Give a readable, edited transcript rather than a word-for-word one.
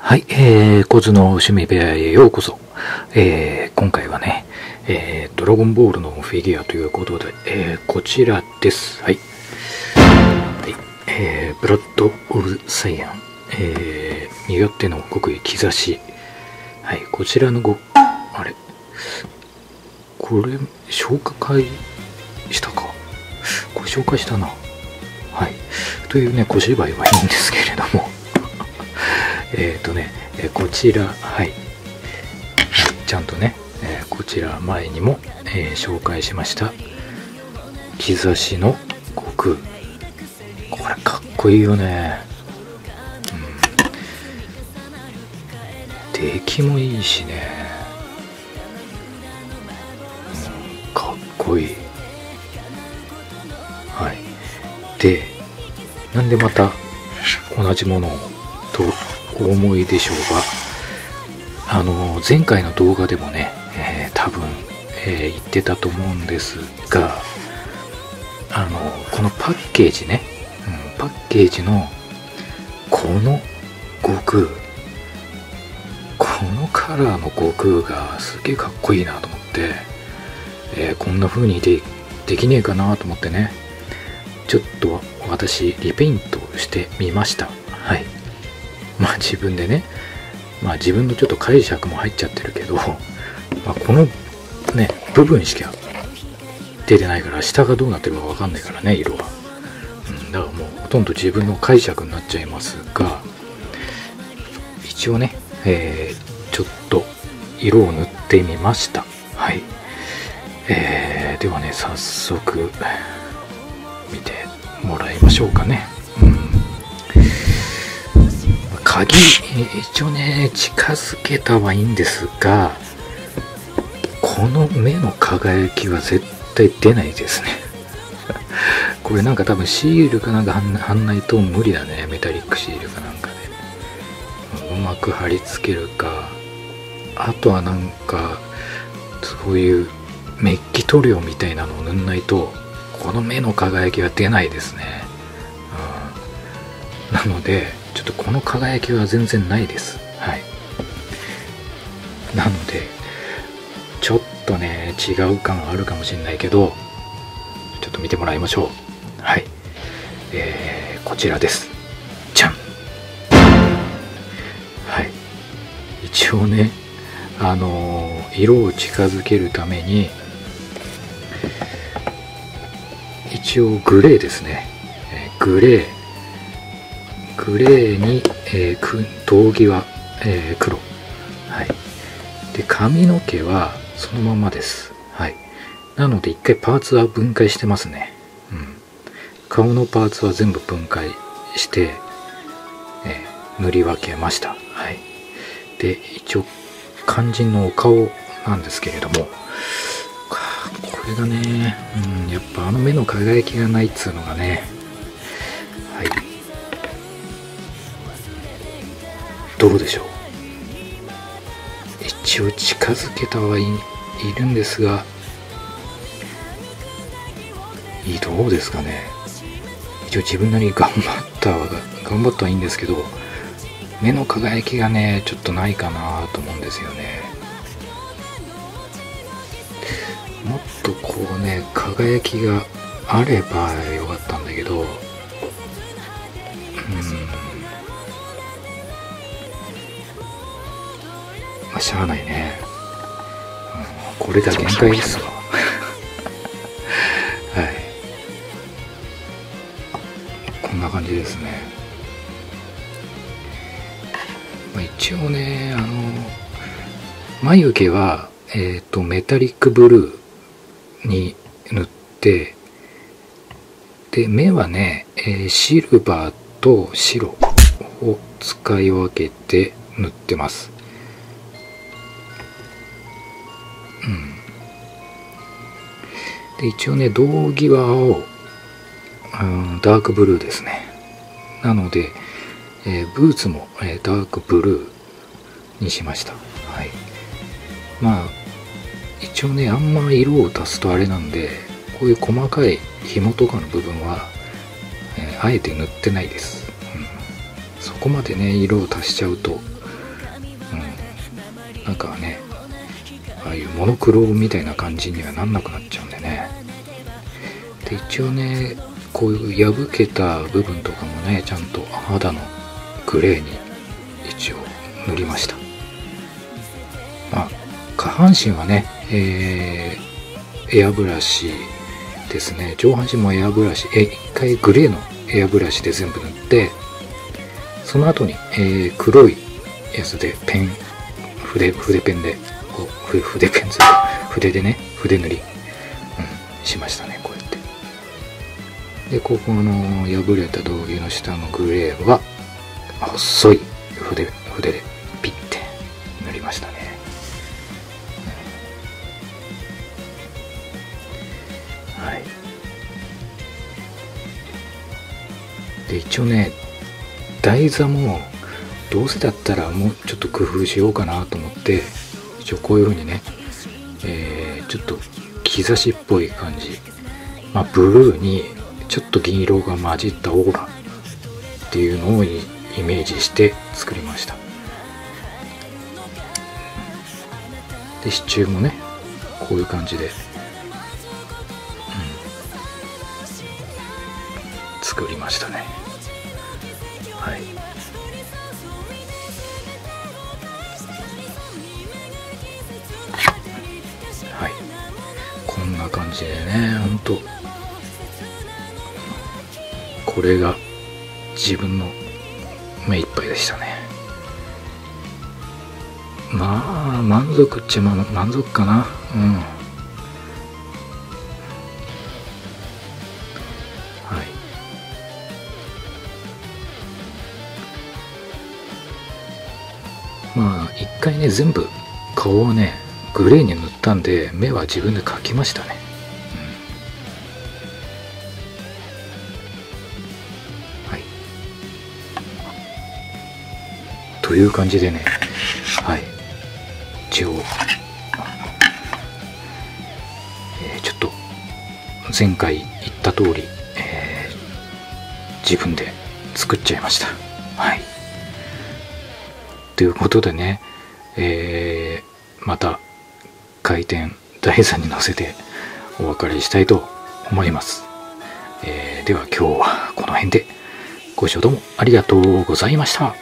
はい、コズの趣味部屋へようこそ。今回はね、ドラゴンボールのフィギュアということで、こちらです。はい。はい、ブラッド・オブ・サイアン、身勝手の極意兆し。はい、こちらのあれこれ、紹介したか。これ紹介したな。はい。というね、小芝居はいいんですけれども。こちら、はい。ちゃんとね、こちら前にも、紹介しました。兆しの悟空。これかっこいいよね。出来もいいしね。かっこいい。はい。で、なんでまた同じものをとお思いでしょうが、前回の動画でもね、多分、言ってたと思うんですが、このパッケージね、パッケージのこの悟空、このカラーの悟空がすげえかっこいいなと思って、こんな風にできねえかなと思ってね、ちょっと私リペイントしてみました。はい。まあ自分でね、まあ自分のちょっと解釈も入っちゃってるけど、まあ、このね部分しか出てないから下がどうなってるかわかんないからね、色は。だからもうほとんど自分の解釈になっちゃいますが、一応ね、ちょっと色を塗ってみました。はい。ではね、早速見てもらいましょうかね。鍵、一応ね、近づけたはいいんですが、この目の輝きは絶対出ないですね。これなんか多分シールかなんか貼んないと無理だね。メタリックシールかなんかで。うまく貼り付けるか、あとはなんか、そういうメッキ塗料みたいなのを塗んないと、この目の輝きは出ないですね。なので、ちょっとこの輝きは全然ないです。はい。なので、ちょっとね、違う感あるかもしれないけど、ちょっと見てもらいましょう。はい。こちらです。じゃん。はい。一応ね、色を近づけるために、一応グレーですね。グレーに、胴着は、黒。はい。で、髪の毛はそのままです。はい。なので一回パーツは分解してますね。顔のパーツは全部分解して、塗り分けました。はい。で、一応肝心のお顔なんですけれども、これがね、やっぱあの目の輝きがないっつうのがね、はい。どうでしょう。一応近づけたはいるんですが、どうですかね。一応自分なりに頑張ったはいいんですけど、目の輝きがねちょっとないかなと思うんですよね。もっとこうね輝きがあればよかったんだけど、まあしゃあないね。これが限界ですわ。はい。こんな感じですね。まあ、一応ね、眉毛は、メタリックブルーに塗って、で、目はね、シルバーと白を使い分けて塗ってます。で、一応ね、胴着は青、ダークブルーですね。なので、ブーツも、ダークブルーにしました。はい。まあ一応ね、あんま色を足すとあれなんで、こういう細かい紐とかの部分は、あえて塗ってないです。そこまでね色を足しちゃうとかね、ああいうモノクロみたいな感じにはなんなくなっちゃうんでね。で一応ね、こういう破けた部分とかもね、ちゃんと肌のグレーに一応塗りました。まあ下半身はね、エアブラシですね。上半身もエアブラシ、一回グレーのエアブラシで全部塗って、その後に、黒いやつで筆ペンでこう筆ペンず筆でね、筆塗り、しましたね。こうやって。でここの破れた道着の下のグレーは細い筆でピッて塗りましたね。はい。で一応ね、台座もどうせだったらもうちょっと工夫しようかなと思って、一応こういう風にね、ちょっと兆しっぽい感じ、まあブルーにちょっと銀色が混じったオーラっていうのをイメージして作りました。で支柱もね、こういう感じで、作りましたね。はい。はい。こんな感じでね、ほんとこれが自分の目いっぱいでしたね。まあ満足っちゃ満足かな。はい。まあ一回ね、全部顔をねグレーに塗ったんで、目は自分で描きましたね。はい。という感じでね、はい。一応、ちょっと前回言った通り、自分で作っちゃいました。はい。ということでね、また回転台座に乗せてお別れしたいと思います。では今日はこの辺でご視聴どうもありがとうございました。